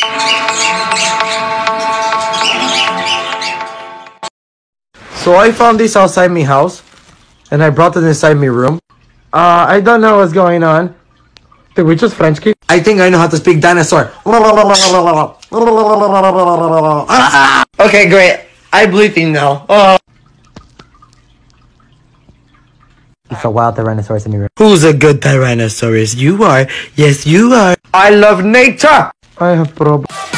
So I found this outside my house, and I brought it inside my room. I don't know what's going on. Did we just French kiss? I think I know how to speak dinosaur. Okay, great. I believe you now. It's a wild Tyrannosaurus in your room. Who's a good Tyrannosaurus? You are. Yes, you are. I love nature. I have problems.